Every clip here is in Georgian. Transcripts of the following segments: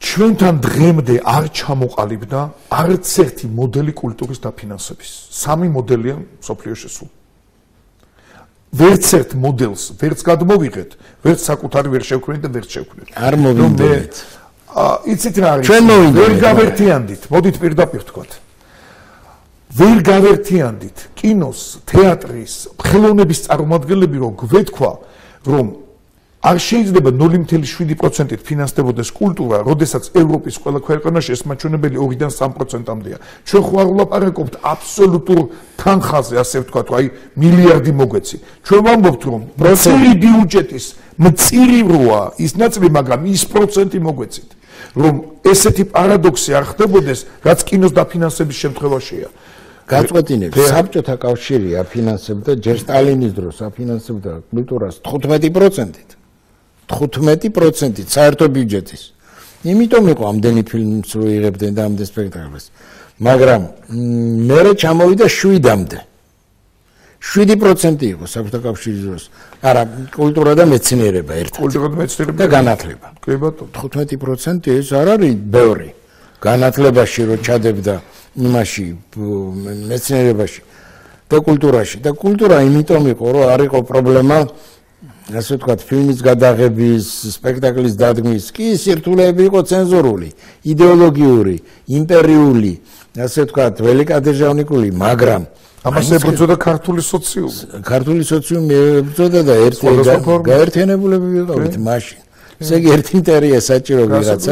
ჩვენთან დღემდე არ ჩამოყალიბდა არც ერთი მოდელი კულტურის დაფინანსების. 3 მოდელია მსოფლიოში სულ. ვერც ერთ მოდელს ვერც გადმოვიღეთ, ვერც საკუთარი ვერ შევქმნით და ვერც შევქმნით. არ მოვიდეთ. იცით რა არის? ჩვენ მოვიდეთ. ვერ გავერთიანდით, მოდით პირდაპირ ვთქვათ. ვერ გავერთიანდით კინოს, თეატრის, ხელოვნების წარმომადგენლები რომ გვეთქვა, რომ არ შეიძლება 0.7%-ით ფინანსდებოდეს კულტურა, როდესაც ევროპის ყველა ქვეყანაში ეს მაჩვენებელი 2-დან 3%-მდეა. ჩვენ ხო არ ვლაპარაკობთ აბსოლუტურ თანხაზე, ასე ვთქვათ, აი მილიარდი მოგვეცი. ჩვენ ვამბობთ, რომ მწირი ბიუჯეტის მწირი როა ის ნაწილი, მაგრამ ის პროცენტი მოგვეცით, რომ ესეთი პარადოქსი არ ხდებოდეს, რაც კინოს დაფინანსების შემთხვევაშია. გაწყვეტინებს საბჭოთა კავშირი აფინანსებდა ჯერ სტალინის დროს აფინანსებდა კულტურას 15%-ით. 15%-ით საერთო ბიუჯეტის. იმიტომ იყო ამდენი ფილმს რო იღებდნენ და ამდენ სპექტაკლს. მაგრამ მერე ჩამოვიდა 7-მდე. 7% იყო საბჭოთა კავშირის დროს. არა, კულტურა და მეცნიერება ერთად. კულტურა და მეცნიერება და განათლება. კი ბატონო. 15% ეს არ არის ბევრი. განათლებაში რო ჩადებდა იმაში მეცნიერებაში და კულტურაში. და კულტურა იმიტომ იყო, რომ არ იყო პრობლემა ასე ვთქვათ, ფილმის გადაღების, სპექტაკლის დადგმის, კი სირთულეები იყო ცენზურული, იდეოლოგიური, იმპერიული, ასე ვთქვათ, ველიკადერჟავნიკული, მაგრამ ამას ებრძოდა ქართული სოციუმი. ქართული სოციუმი ებრძოდა და გაერთიანებულები ვიყავით მაშინ. ესე იგი ერთი მტერია საჭირო ვიღაცა.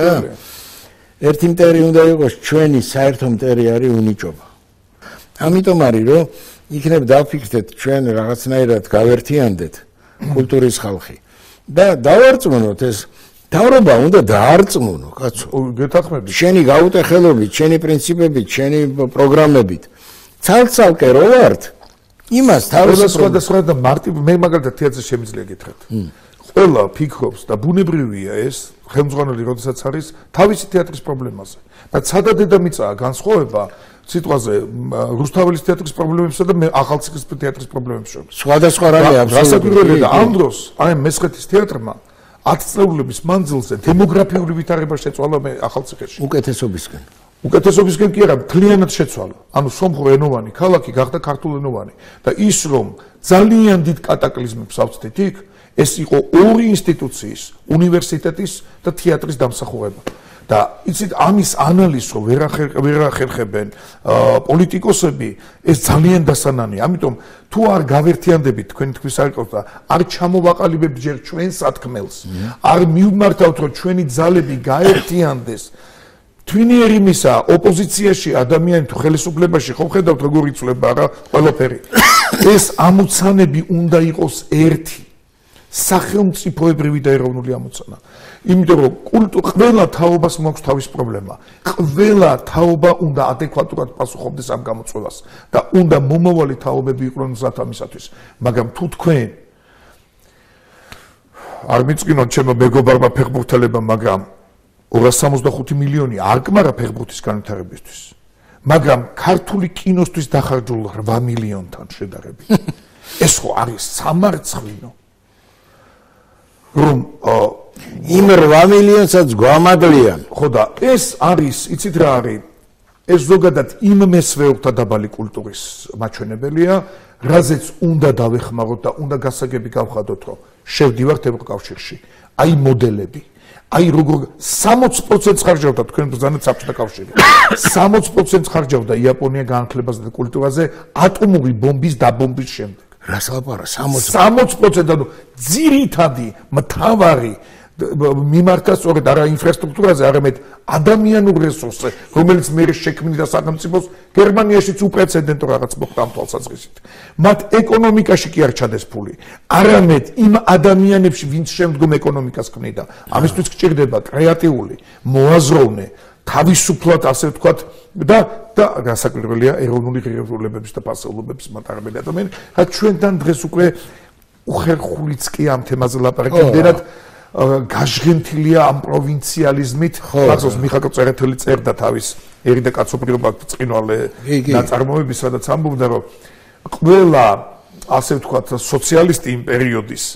ერთი მტერი უნდა იყოს ჩვენი საერთო მტერი არის უნიჭობა. ამიტომ არის, რომ იქნებ დავფიქრდეთ ჩვენ რაღაცნაირად გავერთიანდეთ კულტურის ხალხი და დავარწმუნოთ ეს თავრობა უნდა დაარწმუნო კაცო. გეთახმები. შენი გაუტეხელობით, შენი პრინციპებით, შენი პროგრამებით ცალ-ცალკე რო ვართ, იმას თავისუფლად და მარტივ მე მაგალითად თეატრზე შემიძლია გითხრათ. ყველა ფიქრობს და ბუნებრივია ეს ხელმძღვანელი როდესაც არის თავისი თეატრის პრობლემაზე. და ცადა დედამიწაა განსხვავება სიტყვაზე რუსთაველის თეატრის პრობლემებსა და ახალციხის თეატრის პრობლემებს შორის. სხვადასხვა რამე აბსოლუტურად და ამ დროს აი მესხეთის თეატრმა 10 წლების მანძილზე დემოგრაფიული ვითარება შეცვალა ახალციხეში. უკეთესობისკენ. უკეთესობისკენ კი არა, მთლიანად შეცვალა. ანუ სომხურენოვანი ქალაქი გახდა ქართულენოვანი და ის რომ ძალიან დიდ კატაკლიზმებს ავწდით იქ, ეს იყო ორი ინსტიტუციის, უნივერსიტეტის და თეატრის დამსახურება. და იცით ამის ანალიზს ვერ ახერხებენ პოლიტიკოსები, ეს ძალიან დასანანია. ამიტომ თუ არ გავერთიანდებით თქვენ თქვის არ იყოს და არ ჩამოვაყალიბებთ ჯერ ჩვენ სათქმელს, არ მივმართავთ რომ ჩვენი ძალები გაერთიანდეს. თვინიერი იმისა, ოპოზიციაში ადამიანი თუ ხელისუფლებაში ხო ხედავთ როგორ იცვლება რა ყველაფერი. ეს ამოცანები უნდა იყოს ერთი. სახელმწიფოებრივი და ეროვნული ამოცანა. იმიტომ რომ ყველა თაობას მაქვს თავის პრობლემა. ყველა თაობა უნდა ადეკვატურად პასუხობდეს ამ გამოწვევას და უნდა მომავალი თაობები იყვნენ მზად ამისათვის. მაგრამ თუ თქვენ არ მიწყინოთ ჩემო მეგობარმა ფეხბურთელებმა, მაგრამ 265 მილიონი არ კმარა ფეხბურთის განვითარებისთვის. მაგრამ ქართული კინოსთვის დახარჯულ 8 მილიონთან შედარებით. ეს ხო არის სამარცხვინო. რომ იმ 8 მილიონსაც გვამადლიან. ხო და ეს არის, იცით რა არის? ეს ზოგადად იმ მესვეულთა დაბალი კულტურის მაჩვენებელია, რაზეც უნდა დავეხმაროთ და უნდა გასაგები გავხადოთ, რომ შევდივართ ევროკავშირში. აი მოდელები. აი როგორ 60% ხარჯავდა თქვენ ბრძანეთ საბჭოთა კავშირი. 60% ხარჯავდა იაპონია განათლებაზე და კულტურაზე ატომური ბომბის დაბომბვის შემდეგ. რას ლაპარა 60% ანუ ძირითადი მთავარი მიმართა სწორედ არა ინფრასტრუქტურაზე, არამედ ადამიანურ რესურსზე, რომელიც მე შექმნიდა სახელმწიფოს გერმანიაშიც უპრეცედენტო რაღაც მოხდა ამ თვალსაზრისით. მათ ეკონომიკაში კი არ ჩადეს ფული, არამედ იმ ადამიანებში, ვინც შემდგომ ეკონომიკას ქმნიდა. ამისთვის გჭირდება კრეატიული, მოაზროვნე, თავისუფლად ასე ვთქვათ და გასაკვირველია ეროვნული ღირებულებების და პასუხობების მატარებელი ადამიანი. რაც ჩვენთან დღეს უკვე უხერხულიც კი ამ თემაზე ლაპარაკი, იმდენად გაჟღენთილია ამ პროვინციალიზმით. მახსოვს მიხაკო წერეთელი წერდა თავის ერი და კაცობრიობა წინვალე ნაწარმოების, სადაც ამბობდა, რომ ყველა ასე ვთქვათ სოციალისტი იმ პერიოდის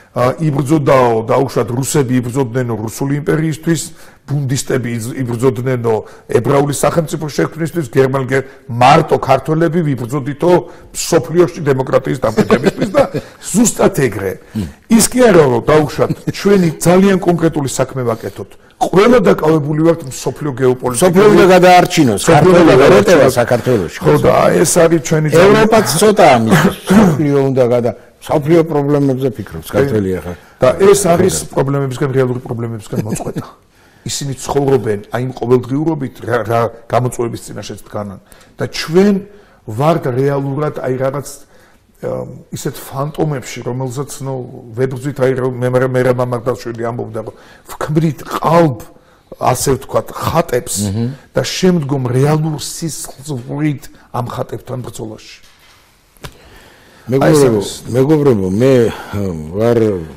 იბრძოდაო დაუშვათ რუსები იბრძოდნენ რუსული იმპერიისთვის, ბუნდისტები იბრძოდნენ ებრაული სახელმწიფოს შექმნისთვის, მარტო ქართველები ვიბრძოდითო სოფლიოში დემოკრატიის დამყარებისთვის და ზუსტად ეგრე. ის კი არა რომ დაუშვათ ჩვენი ძალიან კონკრეტული საქმე ვაკეთოთ. ყველა დაკავებული ვართ სოფლიო გეოპოლიტიკაზე. სოფლიო და გადაარჩინოს, ქართველი ვერ ეტევა საქართველოში. ხო და ეს არის ჩვენი ევროპაც ცოტა ამის სოფლიო უნდა სოფლიო პრობლემებზე ფიქრობს ქართველი ახლა. და ეს არის პრობლემებისგან, რეალური პრობლემებისგან მოწყვეტა. ისინი ცხოვრობენ აი იმ ყოველდღიურობით რა გამოწვევების წინაშეც დგანან და ჩვენ ვართ რეალურად აი რაღაც ისეთ ფანტომებში, რომელსაც ვებრძვით აი მე მამარდაშვილი ამბობდა რომ ვქმნით ყალბ ასე ვთქვათ ხატებს და შემდგომ რეალურ სისხლით ამ ხატებთან ბრძოლაში. მეგობრებო, მე ვარ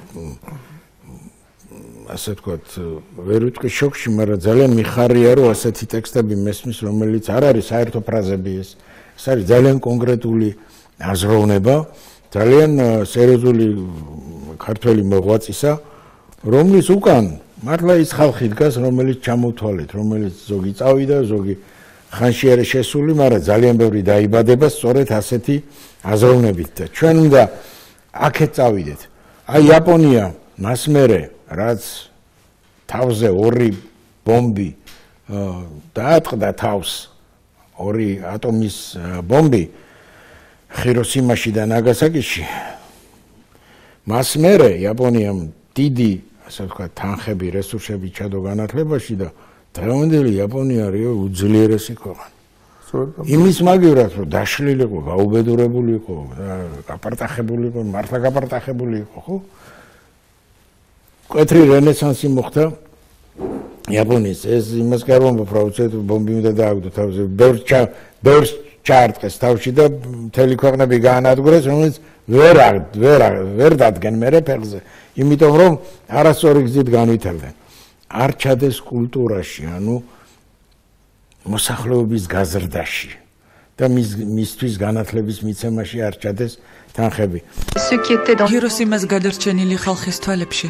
ასე ვთქვათ, ვერ ვიტყვი შოკში, მაგრამ ძალიან მიხარია, რომ ასეთი ტექსტები მესმის, რომელიც არ არის საერთო ფრაზები ეს არის ძალიან კონკრეტული აზროვნება, ძალიან სერიოზული ქართველი მოღვაწისა, რომლის უკან მართლა ის ხალხი დგას, რომელიც ჩამოთვალეთ, რომელიც ზოგი წავიდა, ზოგი ხანში არის შესული, მაგრამ ძალიან ბევრი დაიბადება სწორედ ასეთი აზროვნებით და ჩვენ უნდა აქეთ წავიდეთ. აი იაპონია მას მერე რაც თავზე ორი ბომბი დაატყდა თავს, ორი ატომის ბომბი ჰიროსიმაში და ნაგასაკიში, მას მერე იაპონიამ დიდი, ასე ვთქვათ, თანხები, რესურსები ჩადო განათლებაში და დღევანდელი იაპონია არის უძლიერესი ქვეყანა. იმის მაგივრად რომ დაშლილი იყო, გაუბედურებული იყო, გაპარტახებული იყო, მართლა გაპარტახებული იყო, ხო? მკვეთრი რენესანსი მოხდა იაპონიის. ეს იმას კი არ ვამბობ, რომ ბომბი უნდა დააგდო თავზე, ბევრს ჩაარტყეს თავში და მთელი ქვეყნები გაანადგურეს, რომელიც ვერ დადგენ მერე ფეხზე, იმიტომ რომ არასწორი გზით განვითარდნენ. არ ჩადეს კულტურაში, ანუ მოსახლეობის გაზრდაში და მისთვის განათლების მიცემაში არ ჩადეს თანხები. ჰიროსიმას გადარჩენილი ხალხის თვალებში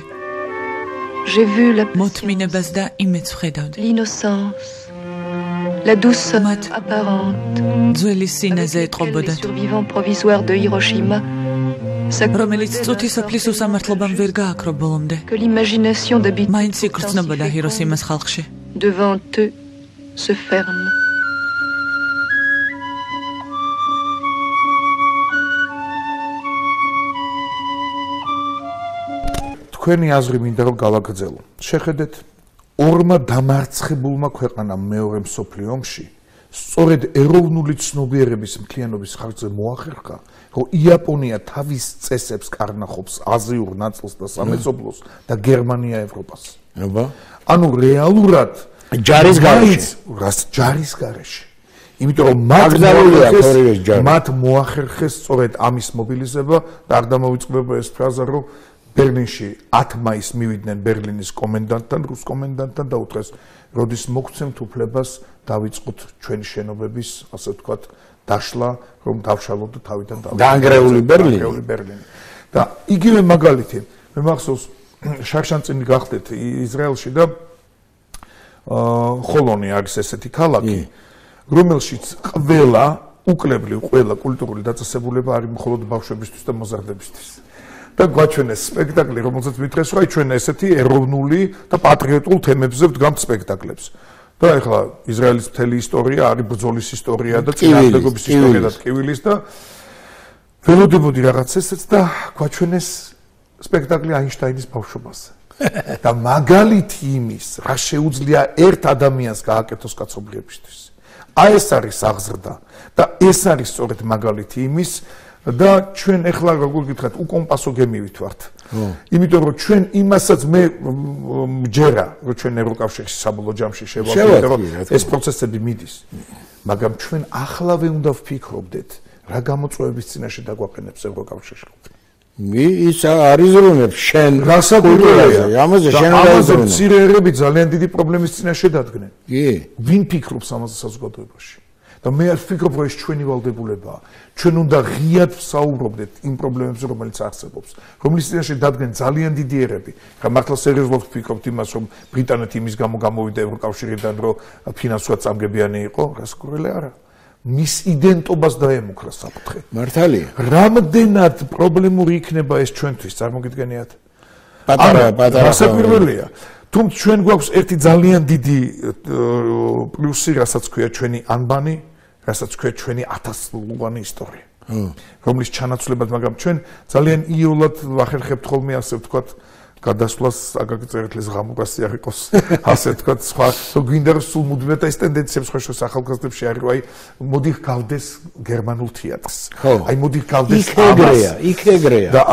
მოთმინებას და იმედს ვხედავდი. La douceur apparente ძველი სინაზე ეტყობოდა, survivant provisoire de Hiroshima, რომელიც წუთისაფრის უსამართლობამ ვერ გააქრო ბოლომდე. que l'imagination d'habitants მაინც იგრძნობოდა ჰიროსიმას ხალხში. devant eux se ferme. თქვენი აზრი მინდა რომ გავაგრძელო. შეხედეთ, ორმა დამარცხებულმა ქვეყანამ მეორე მსოფლიო ომში სწორედ ეროვნული ცნობიერების მთლიანობის ხარჯზე მოახერხა, რომ იაპონია თავის წესებს კარნახობს აზიურ ნაწილს და სამეზობლოს და გერმანია ევროპას. ანუ რეალურად ჯარის გარეშე. იმიტომ რომ მათ მოახერხეს სწორედ ამის მობილიზება და არ დამოიწყდება ეს ფრაზა, რომ ბერლინში 10 მაისს მივიდნენ ბერლინის კომენდანტთან, რუს კომენდანტთან და უთხრეს, როდის მოგცემთ უფლებას დავიწყოთ ჩვენი შენობების, ასე ვთქვათ, დაშლა, რომ დავშალოთ თავიდან დაანგრეული ბერლინი. და იგივე მაგალითი, მე მახსოვს, შარშანწინი გახდეთ ისრაელში და ხოლონი არის ესეთი ქალაქი, რომელშიც ყველა უკლებლივ ყველა კულტურული დაწესებულება არის მხოლოდ ბავშვებისთვის და მოზარდებისთვის. და გვაჩვენეს სპექტაკლი, რომელსაც მითხრეს, რომ აი ჩვენ ესეთი ეროვნული და პატრიოტულ თემებზე ვდგამთ სპექტაკლებს. და ეხლა ისრაელის მთელი ისტორია არის ბრძოლის ისტორია და წინააღმდეგობის ისტორია და ტკივილის და ველოდებოდი რაღაც ესეც და გვაჩვენეს სპექტაკლი აინშტაინის ბავშვობაზე. და მაგალითი იმის, რა შეუძლია ერთ ადამიანს გააკეთოს კაცობრიობისთვის. აი ეს არის აღზრდა და ეს არის სწორედ მაგალითი იმის და ჩვენ ეხლა როგორ გითხრათ, უკომპასო გემივით ვართ. იმიტომ რომ ჩვენ იმასაც მე მჯერა, რომ ჩვენ ევროკავშირის საბოლოო ჯამში შევავიდეთ, რომ ეს პროცესები მიდის. მაგრამ ჩვენ ახლავე უნდა ვფიქრობდეთ, რა გამოწვევების წინაშე დაგვაყენებს ევროკავშირი. ის არის ზრუნებს შენ გასაკუთრებია. ამაზე მცირე ერები ძალიან დიდი პრობლემის წინაშე დადგნენ. კი. ვინ ფიქრობს ამაზე საზოგადოებაში? და მე არ ვფიქრობ, რომ ეს ჩვენი ვალდებულებაა. ჩვენ უნდა ღიად ვსაუბრობდეთ იმ პრობლემებზე, რომელიც არსებობს, რომლის წინაშე დადგენ ძალიან დიდი ერები. ხა მართლა სერიოზულად ვფიქრობთ იმას, რომ ბრიტანეთი იმის გამო გამოვიდა ევროკავშირიდან, რომ ფინანსურად წამგებიანი იყო, გასაკურველი არა. მის იდენტობას დაემუქრა საფრთხე. მართალია. რამდენად პრობლემური იქნება ეს ჩვენთვის, წარმოგიდგენიათ? პატარა გასაკვირველია. თუმცა ჩვენ გვაქვს ერთი ძალიან დიდი პლუსი, რასაც ქვია ჩვენი ანბანი, რასაც ქვია ჩვენი 1000-წლოვანი ისტორია. რომლის ჩანაცვლებად, მაგრამ ჩვენ ძალიან იოლად ვახერხებთ ხოლმე ასე ვთქვათ, გადასვლას აგაგწერეთ ეს ღამურასი არ იყოს, ასე ვთქვათ, სხვა გვინდა რომ სულ მუდმივად ეს ტენდენციებს სხვა ახალგაზრდებში არის, აი მოდი გავდეს გერმანულ თეატრს. აი მოდი გავდეს იქ ეგრეა. და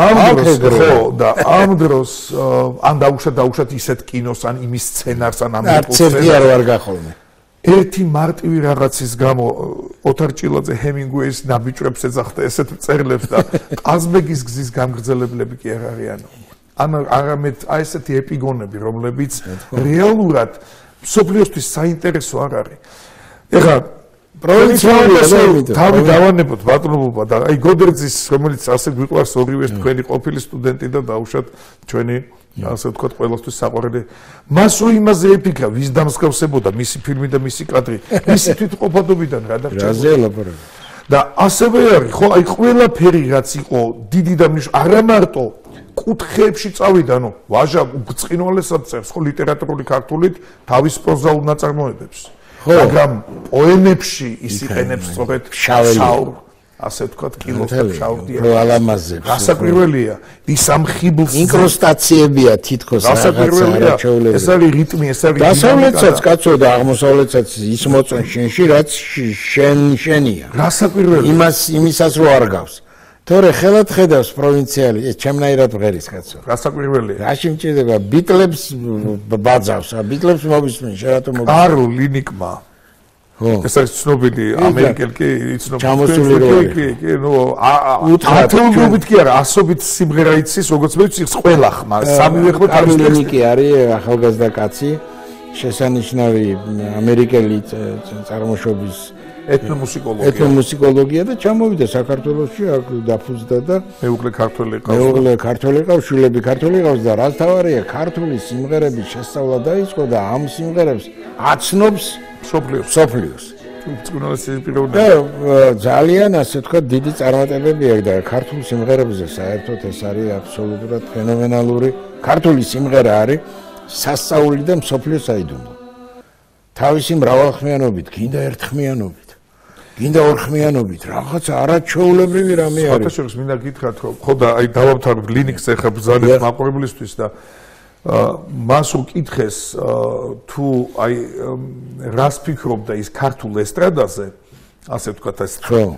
ამ დროს ან დაუშვათ ისეთ კინოს, ან იმის სცენარს, ან ამ სცენარს არ გახოლმე. ერთი მარტივი რაღაცის გამო ოთარ ჭილაძე ჰემინგუეის ნაბიჯებს ეძახდა ესეთ წერილებს და ყაზბეგის გზის გამგრძელებლები კი არ არიანო. არამედ აი ესეთი ეპიგონები, რომლებიც რეალურად მსოფლიოსთვის საინტერესო არ არის. ეხლა პროვინციალურს თავი დავანებოთ ბატონობა და აი გოდერძის, რომელიც ასე გვიყვარს ორივეს თქვენი ყოფილი სტუდენტი და დაუშვათ ჩვენი ასე ვთქვათ ყველასთვის საყვარელი. მას რო იმაზე ეფიქრა, ვის დამსგავსებოდა მისი ფილმი და მისი კადრი, მისი თვითმყოფადობიდან რა დარჩა. და ასევე არის, ხო, აი ყველაფერი რაც იყო დიდი და არა მარტო კუთხეებში წავიდა, ანუ ვაჟა ბრწყინვალესად წერს, ხო, ლიტერატურული ქართულით თავის პროზაულ ნაწარმოებებს. მაგრამ პოემებში ის იყენებს სწორედ შავ, ასე ვთქვათ, კილოს და შავდია. ალამაზებს. გასაკვირველია, ის ამ ხიბლს ინკრუსტაციებია თითქოს რაღაცა არაჩვეულებრივი. ეს არის რიტმი, ეს არის დასავლეთსაც კაცო და აღმოსავლეთსაც ის მოწონ შენში, რაც შენია. გასაკვირველია. იმისაც რო არ გავს. თორე ხელად ხედავს პროვინციალი, ეს ჩემნაირად ვღერის კაცო. გასაკვირველია. რაში მჭირდება ბიტლებს ბაძავს, ბიტლებს მოვისმენ, შერატო მოვისმენ. კარლ ლინიკმა. ეს არის ცნობილი ამერიკელი კი, იცნობ. ჩამოსული როლი. კი, ნუ ათობით კი არა, ასობით სიმღერა იცის, როგორც მე ვიცი, ყველა ხმა, სამივე ხმა კარლ ლინიკი არის ახალგაზრდა კაცი, შესანიშნავი ამერიკელი წარმოშობის ეთნომუსიკოლოგია და ჩამოვიდა საქართველოში, აქ დაფუძნდა და მეუღლე ქართველი ყავს. მეუღლე ქართველი ყავს, შვილები ქართველი ყავს და რაც თავარია, ქართული სიმღერების შესწავლა დაიწყო და ამ სიმღერებს აცნობს სოფლიოს. და ძალიან ასე ვთქვათ, დიდი წარმატებები აქვს და ქართულ სიმღერებზე საერთოდ ეს არის აბსოლუტურად ფენომენალური. ქართული სიმღერა არის სასწაული და მსოფლიოს საიდუმლო. თავისი მრავალხმიანობით, გინდა ერთხმიანობით. გინდა ორხმიანობით, რაღაცა არაჩვეულებრივი რამე არის. სხვათაშორის მინდა გითხრათ, რომ ხო და აი დავამთავრებ ლინიკს ახლა ბრძანებს მაყურებლისთვის და მას უკითხეს თუ აი რას ფიქრობდა ის ქართულ ესტრადაზე, ასე ვთქვათ, ეს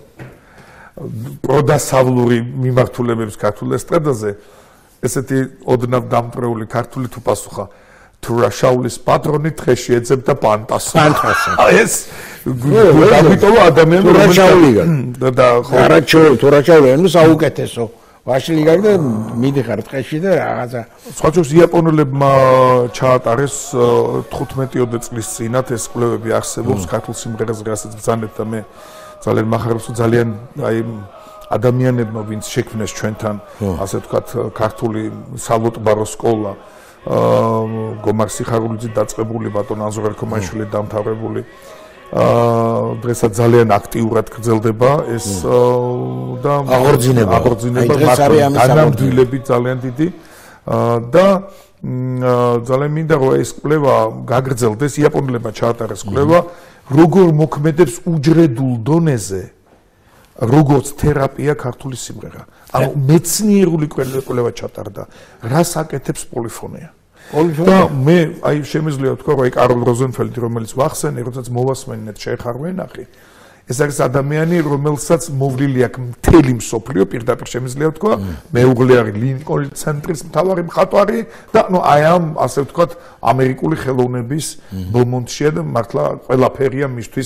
პროდასავლური მიმართულებების ქართულ ესტრადაზე, ესეთი ოდნავ დამტრეული ქართული თუ პასუხა თუ რაშაულის პატრონი დღეში ეძებდა პანტას. ეს გამიტოვა ადამიანი რაშაულიგა. და თუ რაშაული, ნუ საუკეთესო. ვაშლიგა და მიდიხარ დღეში და რაღაცა. სხვაჩოს იაპონელებმა ჩაატარეს 15-ოდე წლის წინათ ეს კვლევები არსებობს ქართულ სიმღერაზე, რასაც ბრძანებთ და მე ძალიან მახარებს, რომ ძალიან აი ადამიანებმა ვინც შექმნეს ჩვენთან, ასე ვთქვათ, ქართული სალოტბარო სკოლა, გომარ სიხარულიძე დაწყებული, ბატონ აზურ ერქომაიშვილი დამთავრებული. დღესაც ძალიან აქტიურად გრძელდება ეს და აღორძინება განამდვილები ძალიან დიდი და ძალიან მინდა რომ ეს კვლევა გაგრძელდეს, იაპონელებმა ჩაატარეს კვლევა, როგორ მოქმედებს უჯრედულ დონეზე როგორც თერაპია ქართული სიმღერა. ანუ მეცნიერული კვლევა ჩატარდა, რას აკეთებს პოლიფონია. და მე აი შემიძლია ვთქვა, რომ აი კარლ როზენფელდი, რომელიც ვახსენე, როდესაც მოვასმენეთ შეხარ ვენახი, ეს არის ადამიანი, რომელსაც მოვლილი აქვს მთელი მსოფლიო, პირდაპირ შემიძლია ვთქვა, მეუღლე არის ლინკოლნის ცენტრის მთავარი მხატვარი და ნუ აი ამ ასე ვთქვათ, ამერიკული ხელოვნების ბომონდშია და მართლა ყველაფერია მისთვის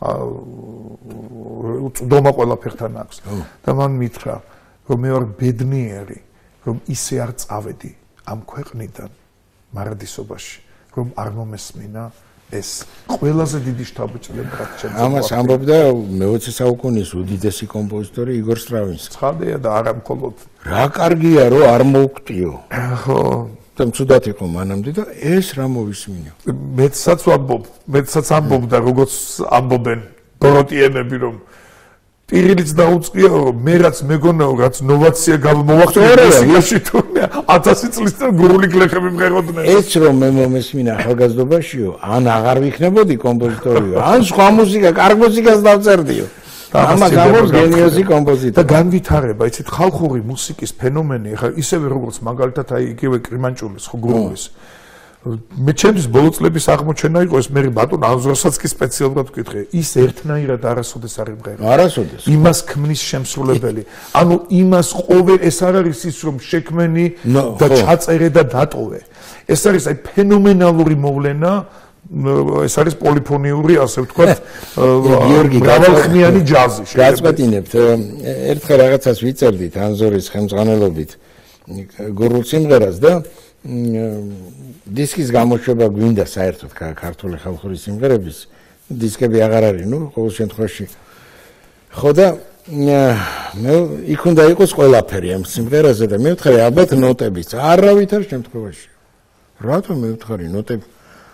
უწვდომა ყველაფერთან აქვს. და მან მითხრა, რომ მე ვარ ბედნიერი, რომ ისე არ წავედი ამ ქვეყნიდან მარადისობაში, რომ არ მომესმინა ეს ყველაზე დიდი შთაბეჭდილება ჩემს ამას ამბობდა მე-20 საუკუნის უდიდესი კომპოზიტორი იგორ სტრავინსკი. ცხადია და არა მხოლოდ რა კარგია რომ არ მოუკვტიო. ხო და მცუდად იყო მანამდე და ეს რა მოვისმინო. მეცაც ამბობდა როგორც ამბობენ ბოროტიენები რომ ტირილიც დაუწყია რომ მე რაც მეგონაო რაც ნოვაცია გამოვახდინე მუსიკაში თუ 1000 წლის წინ გურული გლეხები მღეროდნენ. ეს რომ მე მომესმინა ახალგაზრდობაშიო ან აღარ ვიქნებოდი კომპოზიტორიო ან სხვა მუსიკა კარგ მუსიკას დავწერდიო. ამას ამბობს გენიოზი კომპოზიტორი. და განვითარება, იცით, ხალხური მუსიკის ფენომენი, ახლა ისევე როგორც მაგალითად აი იგივე კრიმანჭულის, ხო გურულის. მე ჩემთვის ბოლო წლების აღმოჩენა იყო ეს მე ბატონ ანზორსაც კი სპეციალურად ვკითხე. ის ერთნაირად არასოდეს არ იმღერა. არასოდეს. იმას ქმნის შემსრულებელი. ანუ იმას ყოველ ეს არ არის ის რომ შექმენი და ჩაწერე და დატოვე. ეს არის აი ფენომენალური მოვლენა. ეს არის პოლიფონიური, ასე ვთქვათ, მრავალხმიანი ჯაზი. გაწყვეტინებთ, ერთხელ რაღაცას ვიწერდით ანზორის ხელმძღვანელობით გურულ სიმღერას და დისკის გამოშვება გვინდა საერთოდ ქართული ხალხური სიმღერების დისკები აღარ არის, ნუ ყოველ შემთხვევაში. ხო და მე იქ უნდა იყოს ყველაფერი ამ სიმღერაზე და მე ვთხარი ალბათ ნოტებიც, არავითარ შემთხვევაში. რატომ მე ვთხარი ნოტები?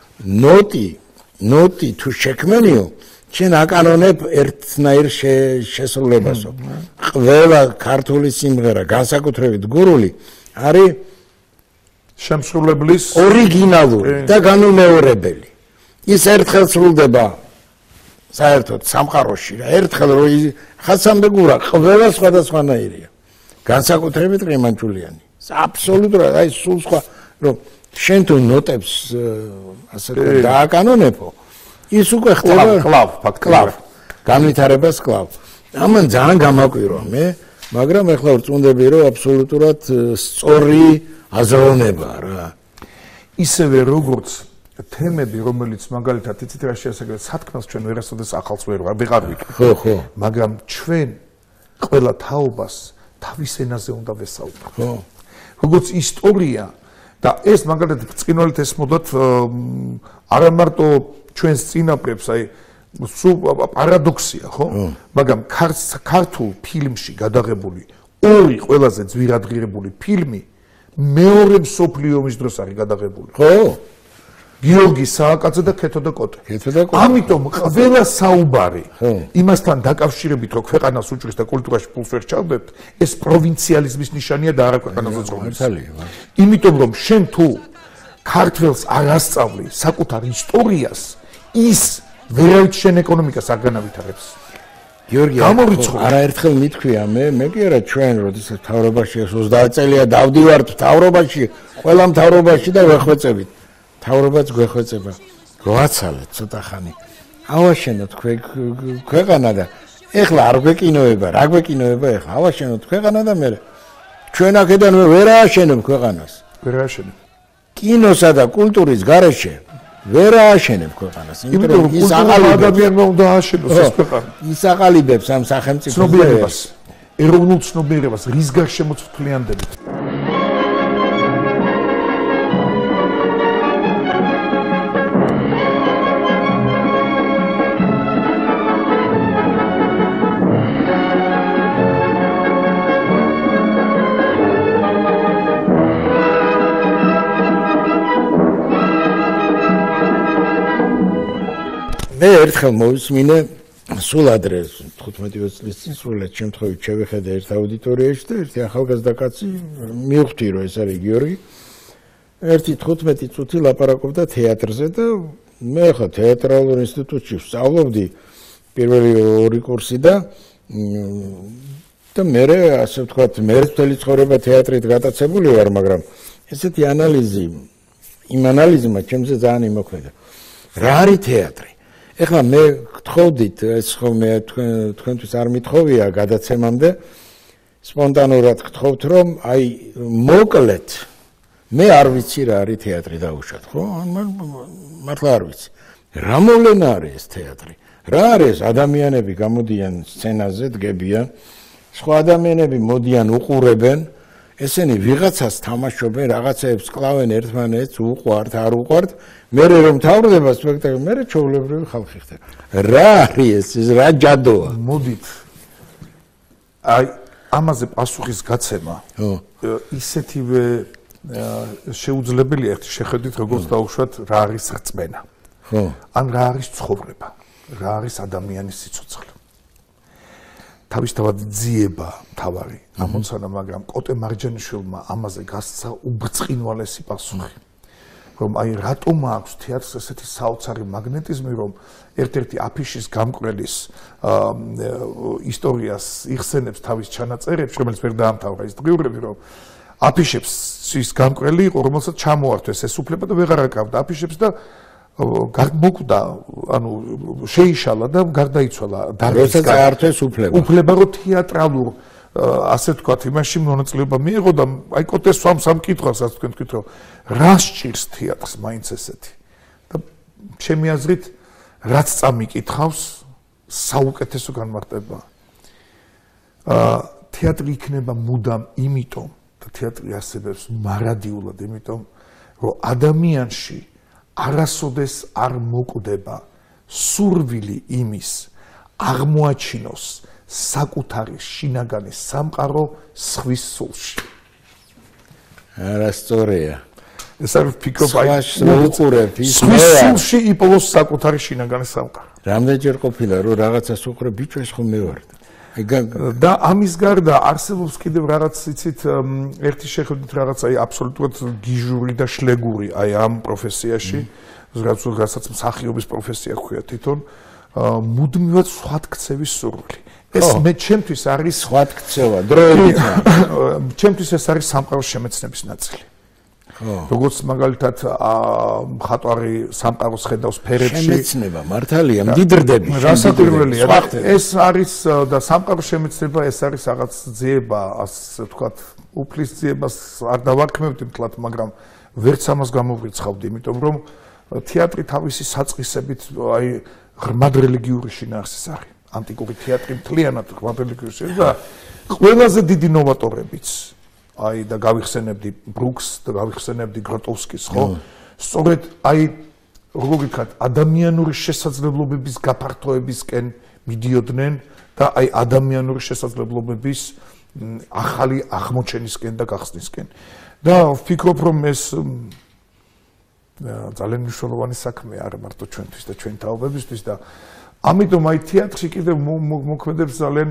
ნოტი თუ შექმენიო, შენ აკანონებ ერთნაირ შესრულებასო. ყველა ქართული სიმღერა, განსაკუთრებით გურული, არის შემსრულებლის ორიგინალური და განუმეორებელი. ის ერთხელ სრულდება საერთოდ სამყაროში რა, ერთხელ რო ხასამდე გურა, ყველა სხვადასხვანაირია. განსაკუთრებით კრიმანჭულიანი. აბსოლუტურად, აი სულ სხვა, რომ შენ თუ ნოტებს ასე ვთქვათ დააკანონებო, ის უკვე ხდება კლავ. განვითარებას კლავ. ამან ძალიან გამაკვირვა მე, მაგრამ ეხლა ვწუნდები რომ აბსოლუტურად სწორი აზროვნება რა. ისევე როგორც თემები, რომელიც მაგალითად იცით რა შეასრულებს სათქმელს ჩვენ ვერასოდეს ახალს ვერ ვიღარ ვიქნით. ხო. მაგრამ ჩვენ ყველა თაობას თავის ენაზე უნდა ვესაუბროთ. ხო. როგორც ისტორია და ეს მაგალითად ბრწყინვალეთ ესმოდათ არა მარტო ჩვენს წინაპრებს, აი სულ პარადოქსია, ხო? მაგრამ ქართულ ფილმში გადაღებული ორი ყველაზე ძვირადღირებული ფილმი მეორე მსოფლიო ომის დროს არის გადაღებული. ხო? გიორგი სააკაძე და ქეთო და კოტე. ამიტომ ყველა საუბარი იმასთან დაკავშირებით, რომ ქვეყანას უჭრის და კულტურაში ფულს ვერ ჩავდებთ, ეს პროვინციალიზმის ნიშანია და არა ქვეყანას უძღვნის. იმიტომ რომ შენ თუ ქართველს არ ასწავლი საკუთარ ისტორიას, ის ვერავით შენ ეკონომიკას არ განავითარებს. გიორგი, არაერთხელ მithქვია მე კი არა ჩვენ, როდესაც მთავრობაში 30 წელია დავდივართ მთავრობაში, ყველა მთავრობაში და ვეხვეწებით. მთავრობაც გვეხვეწება. გვაცალეთ ცოტა ხანი. ავაშენოთ ქვეყანა და ეხლა არ გვეკინოება, რა გვეკინოება ეხლა? ავაშენოთ ქვეყანა და მე ჩვენ აქედან ვერ ააშენებ ქვეყანას. ვერ ააშენებ. კინოსა და კულტურის გარეშე ვერ ააშენებ ქვეყანას. იმიტომ რომ ის ადამიანმა უნდა ააშენოს ეს ქვეყანა. ის აყალიბებს ამ სახელმწიფოს ცნობიერებას, ეროვნულ ცნობიერებას, რის გარშემოც ვთვლიანდებით. მე ერთხელ მოვისმინე სულ ადრე 15-20 წლის წინ სულად შემთხვევით შევეხედე ერთ აუდიტორიაში და ერთი ახალგაზრდა კაცი მივხვდი რომ ეს არის გიორგი. ერთი 15 წუთი ლაპარაკობდა თეატრზე და მე ხა თეატრალურ ინსტიტუტში ვსწავლობდი პირველი ორი კურსი და მე ასე ვთქვათ მე მთელი ცხოვრება თეატრით გატაცებული ვარ, მაგრამ ესეთი ანალიზი იმ ანალიზმა ჩემზე ძალიან იმოქმედა. რა არის თეატრი? ეხლა მე გთხოვდით, ეს ხოლმე თქვენთვის არ მithოვია გადაცემამდე, სპონტანურად გთხოვთ, რომ აი მოკლედ მე არ ვიცი რა არის თეატრი დაუშვათ, ხო? მართლა არ ვიცი. რა მოვლენა არის ეს თეატრი? რა არის ადამიანები გამოდიან სცენაზე, დგებიან, სხვა ადამიანები მოდიან უყურებენ, ესენი ვიღაცას თამაშობენ, რაღაცეებს კლავენ ერთმანეთს, უყვართ, არ უყვართ, მე რომ თავდება სპექტაკლი, მე ჩაოლებრივი ხალხი ხდება. რა არის ეს, რა ჯადოა? მოდით. აი, ამაზე პასუხის გაცემა. ისეთივე შეუძლებელია ერთი შეხედვით, როგორც დაუშვათ, რა არის რწმენა. ან რა არის ცხოვრება, რა არის ადამიანის სიცოცხლე. თავისთავად ძიება თავარი ამოცანა, მაგრამ კოტე მარჯანიშვილმა ამაზე გასცა უბრწყინვალესი პასუხი. რომ აი რატომ აქვს თეატრს ესეთი საოცარი მაგნეტიზმი, რომ ერთ-ერთი აფიშის გამკვრელის ისტორიას იხსენებს თავის ჩანაწერებში, რომელიც ვერ დაამთავრა ის დღიურები, რომ აფიშებს ის გამკვრელი იყო, რომელსაც ჩამოართვეს ეს უფლება და ვეღარ აკრავდა აფიშებს და მოკვდა, ანუ შეიშალა და გარდაიცვალა. როცა წაართვეს უფლება რომ თეატრალურ ასე ვთქვათ, იმაში მონაწილეობა მიიღო და აი კოტეს სამ კითხვას რაც თქვენ თქვით, რომ რა სჭირს თეატრს მაინც ესეთი. და ჩემი აზრით, რაც წამიკითხავს, საუკეთესო განმარტება. თეატრი იქნება მუდამ იმიტომ და თეატრი არსებობს მარადიულად იმიტომ, რომ ადამიანში არასოდეს არ მოკვდება სურვილი იმის აღმოაჩინოს საკუთარი შინაგანი სამყარო სხვის სულში. არასწორია. ეს არის ფიქრობ აი უყურებ ის სხვის სულში იპოვოს საკუთარი შინაგანი სამყარო. რამდენჯერ ყოფილა რომ რაღაცას უყურებ, ბიჭო ეს ხომ მე ვარ. და ამის გარდა არსებობს კიდევ რაღაც იცით ერთი შეხედვით რაღაც აი აბსოლუტურად გიჟური და შლეგური აი ამ პროფესიაში, რასაც მსახიობის პროფესია ქვია თვითონ, მუდმივად სხვათქცევის სურვილი. ეს მე ჩემთვის არის სხვათქცევა, დროებით. ჩემთვის ეს არის სამყაროს შემეცნების ნაწილი. როგორც მაგალითად მხატვარი სამყაროს ხედავს ფერებში. შემეცნება მართალია, მდიდრდები. რასაკვირველია, ეს არის და სამყაროს შემეცნება ეს არის რაღაც ძიება, ასე ვთქვათ, უფლის ძიებას არ დავარქმევდი მთლად, მაგრამ ვერც ამას გამოვრიცხავდი, იმიტომ რომ თეატრი თავისი საწყისებით აი ღრმად რელიგიური შინაარსის არის. ანტიკური თეატრი მთლიანად ღრმად რელიგიური შინაარსი და ყველაზე დიდი ნოვატორებიც აი და გავიხსენებდი ბრუკს და გავიხსენებდი გროტოვსკის, ხო? სწორედ აი როგორ გითხრათ, ადამიანური შესაძლებლობების გაფართოებისკენ მიდიოდნენ და აი ადამიანური შესაძლებლობების ახალი აღმოჩენისკენ და გახსნისკენ. და ვფიქრობ, რომ ეს ძალიან მნიშვნელოვანი საქმეა არა მარტო ჩვენთვის და ჩვენ თაობებისთვის და ამიტომ აი თეატრში კიდევ მოქმედებს ძალიან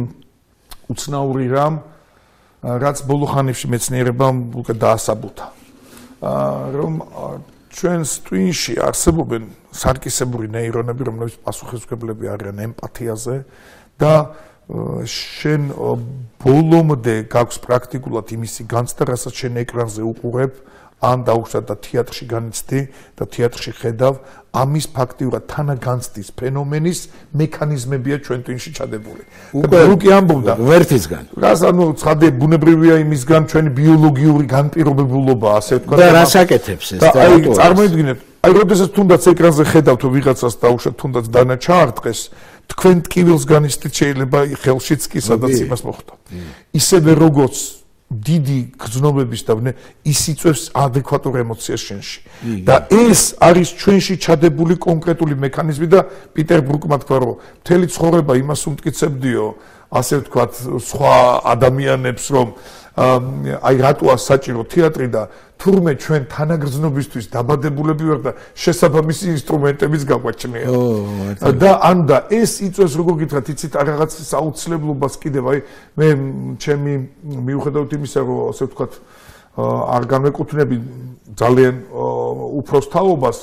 უცნაური რამ, რაც ბოლო ხანებში მეცნიერებამ უკვე დაასაბუთა. რომ ჩვენს ტვინში არსებობენ სარკისებური ნეირონები, რომლებიც პასუხისმგებლები არიან ემპათიაზე და შენ ბოლომდე გაქვს პრაქტიკულად იმისი განცდა, რასაც შენ ეკრანზე უყურებ, ან დაუშვათ და თეატრში განიცდი და თეატრში ხედავ, ამის ფაქტიურად თანაგანცდის ფენომენის მექანიზმებია ჩვენ ტვინში ჩადებული. უკვე რუკი ამბობდა ვერთისგან. რას ანუ ცხადე ბუნებრივია იმისგან ჩვენი ბიოლოგიური განპირობებულობა, ასე ვთქვათ. და რას აკეთებს ეს და აი წარმოიდგინეთ, აი როდესაც თუნდაც ეკრანზე ხედავთ ვიღაცას დაუშვათ თუნდაც დანა ჩაარტყეს, თქვენ ტკივილს განიცდით შეიძლება ხელშიც კი სადაც იმას მოხდა. ისევე როგორც დიდი გრძნობების და ის იწვევს ადეკვატურ ემოციას შენში. და ეს არის ჩვენში ჩადებული კონკრეტული მექანიზმი და პიტერ ბრუკმა თქვა, რომ მთელი ცხოვრება იმას უმტკიცებდიო, ასე ვთქვათ, სხვა ადამიანებს, რომ აი რატოა საჭირო თეატრი და თურმე ჩვენ თანაგრძნობისთვის დაბადებულები ვართ და შესაბამისი ინსტრუმენტებიც გაგვაჩნია. და ანუ და ეს იწვევს როგორ გითხრათ, იცით რაღაც საუცლებლობას კიდევ აი მე ჩემი მიუხედავად იმისა, რომ ასე ვთქვათ არ განვეკუთვნები ძალიან უფროს თაობას,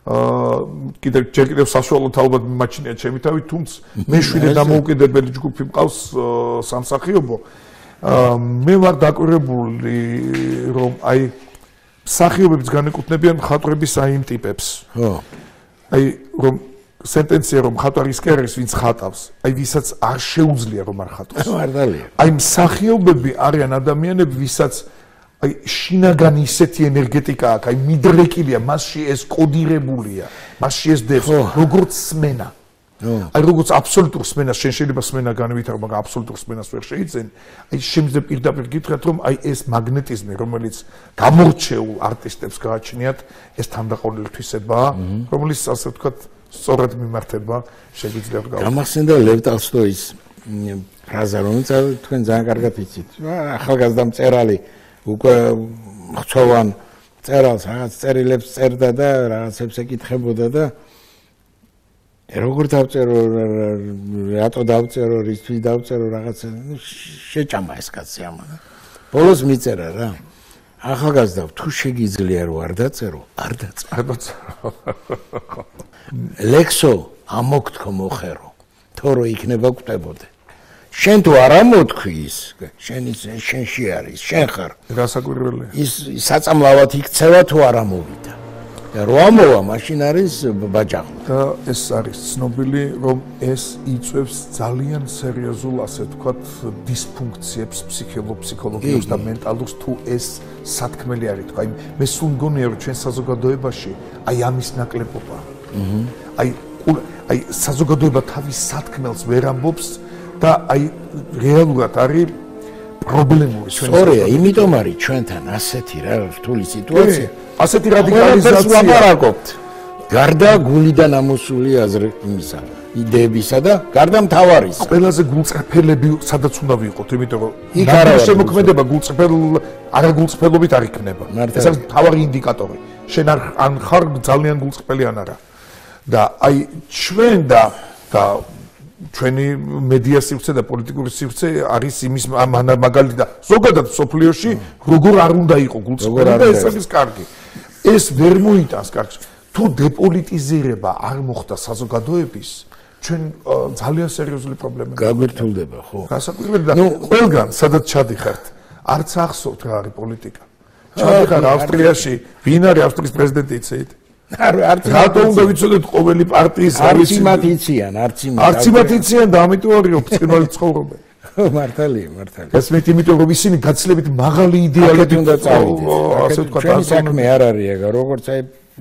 ჯერ კიდევ საშუალო თაობად მიმაჩნია ჩემი თავი, თუმცა მეშვიდე დამოუკიდებელი ჯგუფი მყავს სამსახიობო. მე ვარ დაკვირვებული, რომ აი მსახიობებს განეკუთვნებიან მხატვრების აი იმ ტიპებს. აი რომ სენტენცია რომ მხატვარი ის კი არის, ვინც ხატავს, აი ვისაც არ შეუძლია რომ არ ხატოს. აი მსახიობები არიან ადამიანები, ვისაც აი შინაგანი ისეთი ენერგეტიკა აქვს, აი მიდრეკილია, მასში ეს კოდირებულია, მასში ეს დევს, როგორც სმენა. აი როგორც აბსოლუტურ სმენას შენ შეიძლება სმენა განვითარო, მაგრამ აბსოლუტურ სმენას ვერ შეიძენ. აი შემიძლია პირდაპირ გითხრათ, რომ აი ეს მაგნეტიზმი, რომელიც გამორჩეულ არტისტებს გააჩნიათ, ეს თანდაყოლილი თვისებაა, რომელიც ასე ვთქვათ, სწორად მიმართება შეგვიძლია გავხსნათ. გამახსენდა ლევ ტოლსტოის ფრაზა, რომელიც თქვენ ძალიან კარგად იცით. ახალგაზრდა მწერალი უკვე ხცოვან წერალს რაღაც წერილებს წერდა და რაღაცებს ეკითხებოდა და როგორ დავწერო, რატო დავწერო, რისთვის დავწერო რაღაცა, შეჭამა ეს კაცი ამან. ბოლოს მიწერა რა. ახალგაზრდა, თუ შეგიძლია რომ არ დაწერო, არ დაწერო. ლექსო ამოგთქო მოხერო, თორო იქნება გვტებოდე. შენ თუ არ ამოთქვი ის, შენში არის, შენ ხარ. გასაკვირველია. ის საწამლავად იქცევა თუ არ ამოვიდა. და რო ამოვა, მაშინ არის ბაჭაყი. და ეს არის ცნობილი, რომ ეს იწვევს ძალიან სერიოზულ, ასე ვთქვათ, დისფუნქციებს ფსიქოლოგიურ და მენტალურ თუ ეს სათქმელი არის თქვა. მე სულ მგონია, რომ ჩვენ საზოგადოებაში აი ამის ნაკლებობა. აი საზოგადოება თავის სათქმელს ვერ ამბობს და აი რეალურად არის პრობლემური ჩვენ. სწორია, იმიტომ არის ჩვენთან ასეთი რა რთული სიტუაცია. ასეთი რადიკალიზაცია ლაპარაკობთ. გარდა გულიდან ამოსული აზრებისა, იდეებისა და გარდა მთავარის. ყველაზე გულწრფელები სადაც უნდა ვიყოთ, იმიტომ რომ ნამდვილი შემოქმედება არაგულწრფელობით არ იქნება. ეს არის მთავარი ინდიკატორი. შენ ან ხარ ძალიან გულწრფელი ან არა. და აი ჩვენ და ჩვენი მედია სივრცე და პოლიტიკური სივრცე არის იმის მაგალითი და ზოგადად სოფლიოში როგორ არ უნდა იყო გულწრფელი და ეს არის კარგი. ეს ვერ მოიტანს კარგს. თუ დეპოლიტიზირება არ მოხდა საზოგადოების, ჩვენ ძალიან სერიოზული პრობლემები გაგვირთულდება, ხო? გასაკვირველი და ყველგან სადაც ჩადიხართ, არც ახსოვთ რა არის პოლიტიკა. ჩადიხარ ავსტრიაში, ვინ არის ავსტრიის პრეზიდენტი იცით? რატო უნდა ვიცოდეთ ყოველი პარტიის არც იმათ იციან. არც იმათ იციან და ამიტომ არის რომ ბრწყინვალე ცხოვრობენ. მართალია. ეს მე იმიტომ რომ ისინი გაცილებით მაღალი იდეალები უნდა წავიდეთ. ასე ვთქვათ, ჩვენი საქმე არ არის ეგ, როგორც აი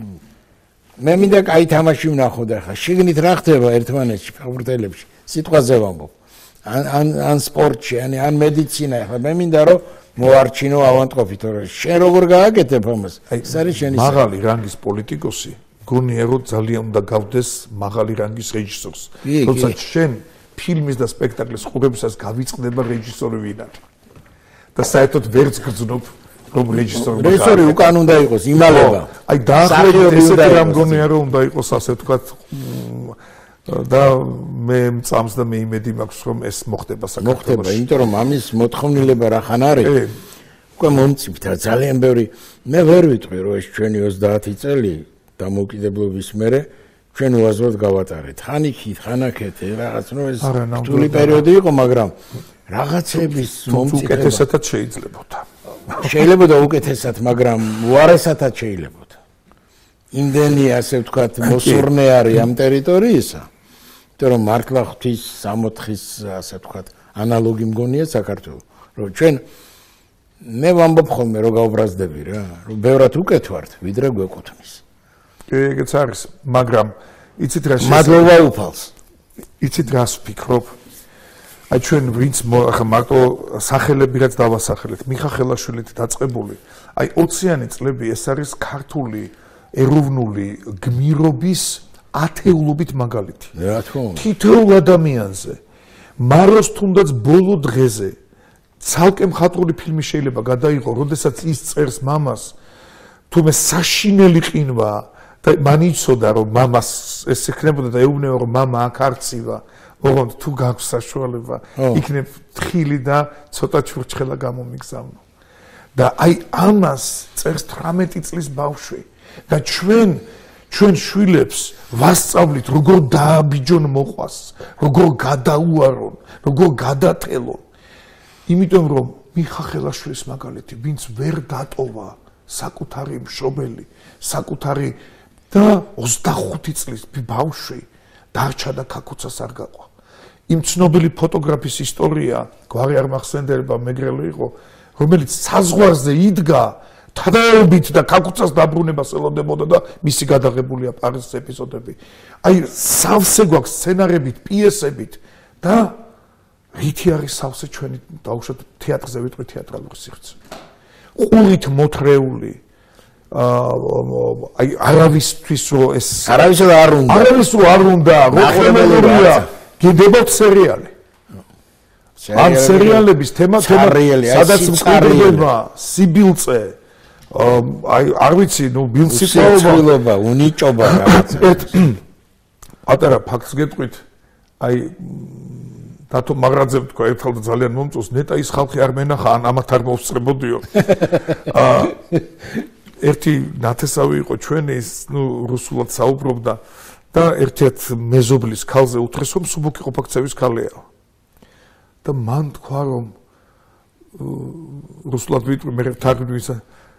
მე მინდა კაი თამაში ვნახოთ ახლა. შიგნით რა ხდება ერთმანეთში, ფეხბურთელებში, სიტყვაზე ვამბობ. ან სპორტში, ან მედიცინა ახლა მე მინდა რომ მოარჩინო ავანტყოფი, თორე შენ როგორ გააკეთებ ამას? ეს არის შენი მაღალი რანგის პოლიტიკოსი, გონია რომ ძალიან უნდა გავდეს მაღალი რანგის რეჟისორს. თუმცა შენ ფილმის და სპექტაკლის ყურებისას გავიწყდება რეჟისორი ვინ არის. და საერთოდ ვერც გძნობ რომ რეჟისორი უკან უნდა იყოს, იმალება. აი დაახლოებით ესეთი რამ გონია რომ უნდა იყოს, ასე ვთქვათ, და მე მწამს და მე იმედი მაქვს რომ ეს მოხდება საქართველოში. მოხდება, იმიტომ რომ ამის მოთხოვნილება რახან არის. უკვე მომწიფდა ძალიან ბევრი. მე ვერ ვიტყვი რომ ეს ჩვენი 30 წელი დამოუკიდებლობის მერე ჩვენ უაზროდ გავატარეთ. ხან იქით, ხან აქეთ, რაღაც ნუ ეს რთული პერიოდი იყო, მაგრამ რაღაცების მომწიფება უკეთესადაც შეიძლებოდა. შეიძლება უკეთესად, მაგრამ უარესადაც შეიძლება. იმდენი ასე ვთქვათ მოსურნე არის ამ ტერიტორიისა. იმიტომ რომ მართლა ღვთის 64-ის ასე ვთქვათ ანალოგი მგონია საქართველოს. რომ ჩვენ მე ვამბობ ხოლმე რომ გავბრაზდები რა, რომ ბევრად უკეთ ვართ, ვიდრე გვეკუთვნის. ეგეც არის, მაგრამ იცით რა მადლობა უფალს. იცით რას ვფიქრობ? აი ჩვენ ვინც ახლა მარტო სახელები რაც დავასახელეთ, მიხა ხელაშვილით დაწყებული, აი 20-იანი წლები ეს არის ქართული ეროვნული გმირობის ათეულობით მაგალითი. რა თქმა უნდა. თითოეულ ადამიანზე, მაროს თუნდაც ბოლო დღეზე ცალკე მხატვრული ფილმი შეიძლება გადაიღო, როდესაც ის წერს მამას, თუმე საშინელი ყინვა და მან იცოდა რომ მამას ეს ექნებოდა და ეუბნება რომ მამა აქ არცივა, ოღონდ თუ გაქვს საშუალება, იქნებ თხილი და ცოტა ჩურჩხელა გამომიგზავნო. და აი ამას წერს 18 წლის ბავშვი და ჩვენ შვილებს ვასწავლით როგორ დააბიჯონ მოყვას, როგორ გადაუარონ, როგორ გადათელონ. იმიტომ რომ მიხა ხელაშვილის მაგალითი, ვინც ვერ დატოვა საკუთარი მშობელი, საკუთარი და 25 წლის ბავშვი დარჩა და ქაქუცას არ გაყვა. იმ ცნობილი ფოტოგრაფის ისტორია, გვარი არ მახსენდება, მეგრელი იყო, რომელიც საზღვარზე იდგა თრაობით და კაკუცას დაბრუნებას ელოდებოდა და მისი გადაღებულია პარიზის ეპიზოდები. აი სავსე გვაქვს სცენარებით, პიესებით და რითი არის სავსე ჩვენი დაუშვათ თეატრზე ვიტყვი თეატრალური სივრცე. ყურით მოთრეული აი არავისთვის რო ეს არავის რო არ უნდა არავის რო არ უნდა მოხმელურია გიდებათ სერიალი ამ სერიალების თემა სადაც მყარდება სიბილწე აი არ ვიცი ნუ ბილსიტაობა უნიჭობა რაღაცა პატარა ფაქტს გეტყვით აი დათო მაგრაძემ თქვა ერთხელ და ძალიან მომწონს ნეტა ის ხალხი არ მენახა ან ამათ არ მოვსწრებოდიო ერთი ნათესავი იყო ჩვენი ის ნუ რუსულად საუბრობდა და ერთ-ერთ მეზობლის ქალზე უთხრეს რომ სუბუქი ყოფაქცევის ქალია და მან თქვა რომ русულად ვიტყვი მე თარგმნისა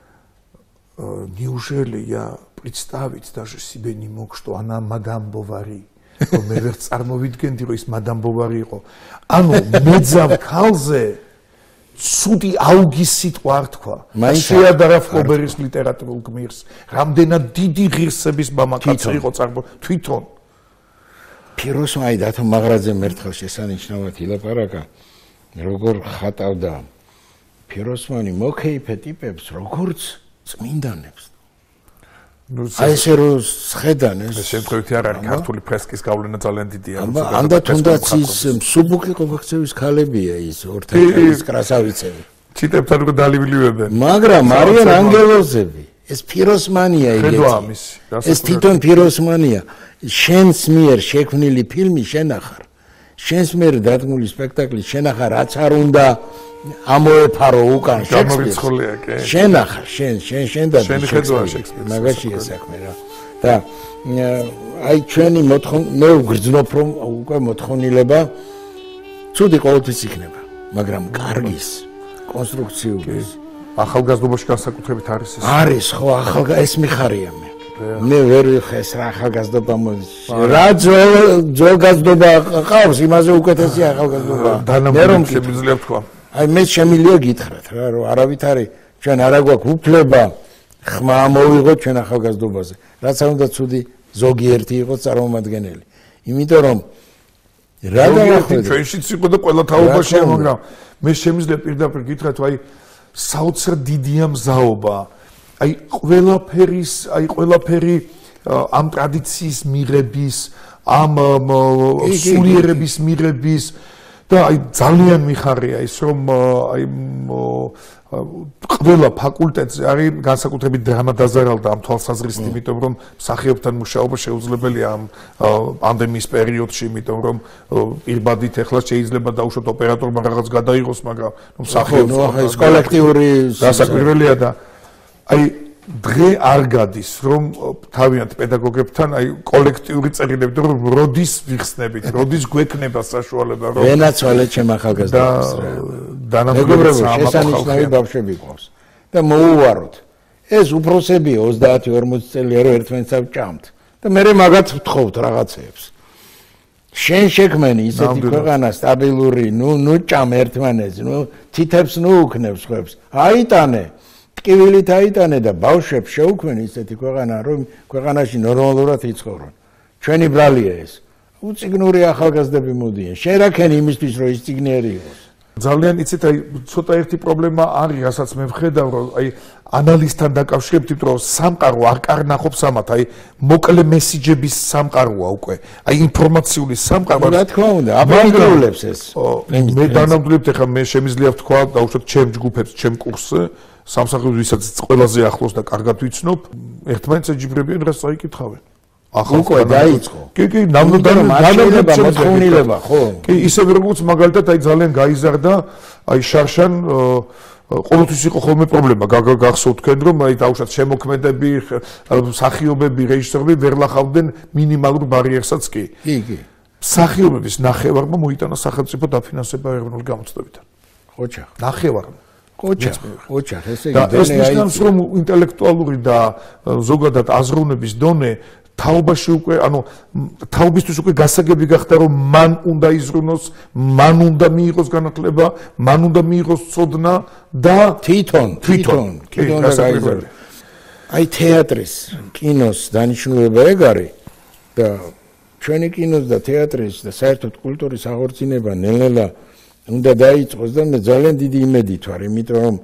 неужели я представить даже себе не мог что она мадам Бовари მე ვერ წარმოვიდგენდი რომ ის მადამ ბოვარი იყო ანუ მეძავ ქალზე სუდი აუგის სიტყვა არ თქვა შეადარა ფლობერის ლიტერატურულ გმირს რამდენად დიდი ღირსების მამაკაცი იყო თვითონ ფიროსმანი დათო მაგრაძემ ერთხელ შესანიშნავად ილაპარაკა როგორ ხატავდა ფიროსმანი მოკეიფე ტიპებს როგორც წმინდანებს აი ესე რომ შედან ეს შემთხვევით არ არის ქართული ფრესკის გავლენა ძალიან დიდია անդა თუნდაც ის სუბუქი ყოფაქცევის ქალებია ის ორთაის კრასავიცები ჩიტებთან რო დალივილივებენ მაგრამ არიან ანგელოზები ეს ფიროსმანია იგეთი ეს თვითონ ფიროსმანია შენს მიერ შექმნილი ფილმი შენახარ შენს მიერ დადგმული სპექტაკლი შენახარ რაც არ უნდა ამოეფარო უკან შექსპირს შენახარ შენ და შექსპირს მაგაშია საქმე რა და აი ჩვენი მე ვგრძნობ რომ უკვე მოთხოვნილება ცუდი ყოველთვის იქნება მაგრამ კარგის კონსტრუქციულის ახალგაზრდობაში განსაკუთრებით არის ხო ეს მიხარია მე ვერ ვიხეს რა ახალგაზრდობა რა ძველგაზრდობა ყავს იმაზე უკეთესია ახალგაზრდობა მე რომ შემიძლია თქვა აი მე შემიძლია გითხრათ რა რომ არავითარი ჩვენ არა გვაქვს უფლება ხმა მოვიღოთ ჩვენ ახალგაზრდობაზე რაც არ უნდა ცუდი ზოგიერთი იყოს წარმომადგენელი იმიტომ რომ რა დავახვედრე ჩვენშიც იყო და ყველა თაობაშია მაგრამ მე შემიძლია პირდაპირ გითხრათ აი საოცარ დიდია მზაობა აი ყველაფერი ამ ტრადიციის მიღების ამ სულიერების მიღების და აი ძალიან მიხარია ის რომ აი ყველა ფაკულტეტზე არის განსაკუთრებით დრამა დაზარალდა ამ თვალსაზრისით იმიტომ რომ მსახიობთან მუშაობა შეუძლებელია ამ პანდემიის პერიოდში იმიტომ რომ პირბადით ეხლა შეიძლება დაუშვათ ოპერატორმა რაღაც გადაიღოს მაგრამ მსახიობს კოლექტიური დასაკვირველია და აი დღე არ გადის რომ თავიანთ პედაგოგებთან აი კოლექტიური წერილები რომ როდის ვიხსნებით როდის გვექნება საშუალება რომ ვენაცვალეთ ჩემ ახალგაზრდებს და მეგობრებო შესანიშნავი ბავშვები ყავს და მოუვაროთ ეს უფროსები 30-40 წელია რომ ერთმანეთს ავჭამთ და მე მაგათ ვთხოვთ რაღაცეებს შენ შექმენი ისეთი ქვეყანა სტაბილური ნუ ჭამ ერთმანეთს ნუ თითებს ნუ უქნევს ხვებს აიტანე ტკივილით აიტანე და ბავშვებს შეუქმენ ისეთი ქვეყანა რომ ქვეყანაში ნორმალურად იცხოვრონ ჩვენი ბრალია ეს უციგნური ახალგაზრდები მოდიან შენ რა ქენი იმისთვის რომ ის ციგნიერი იყოს ძალიან იცით აი ცოტა ერთი პრობლემა არის რასაც მე ვხედავ რომ აი ანალიზთან დაკავშირებით რომ სამყარო არ კარნახობს ამათ აი მოკლე მესიჯების სამყაროა უკვე აი ინფორმაციული სამყარო რა თქმა უნდა აბანკროლებს ეს მე დანამდვილებთ ახლა მე შემიძლია ვთქვა დაუშვათ ჩემ ჯგუფებს ჩემ კურსზე სამსახიობო ვისაც ყველაზე ახლოს და კარგად ვიცნობ ერთმანეთს ეჯიბრებიან რაც წაიკითხავენ უკვე დაიწყო კი ნამდვილად მოთხოვნილება ხო კი ისევ როგორც მაგალითად აი ძალიან გაიზარდა აი შარშან ყოველთვის იყო ხოლმე პრობლემა გახსოვთ თქვენ რომ აი დაუშვათ შემოქმედები მსახიობები რეჟისორები ვერ ლახავდნენ მინიმალურ ბარიერსაც კი მსახიობების ნახევარმა მოიტანა სახელმწიფო დაფინანსება ეროვნული გამოცდებიდან ოჩახ ნახევარმა ოჩახ ესე იგი ეს ნიშნავს რომ ინტელექტუალური და ზოგადად აზროვნების დონე თაობაში უკვე, ანუ თაობისთვის უკვე გასაგები გახდა, რომ მან უნდა იზრუნოს, მან უნდა მიიღოს განათლება, მან უნდა მიიღოს ცოდნა და თვითონ გაიზარდა. აი თეატრის, კინოს დანიშნულება ეგ არის და ჩვენი კინოს და თეატრის და საერთოდ კულტურის აღორძინება ნელ-ნელა უნდა დაიწყოს და მე ძალიან დიდი იმედით ვარ, იმიტომ რომ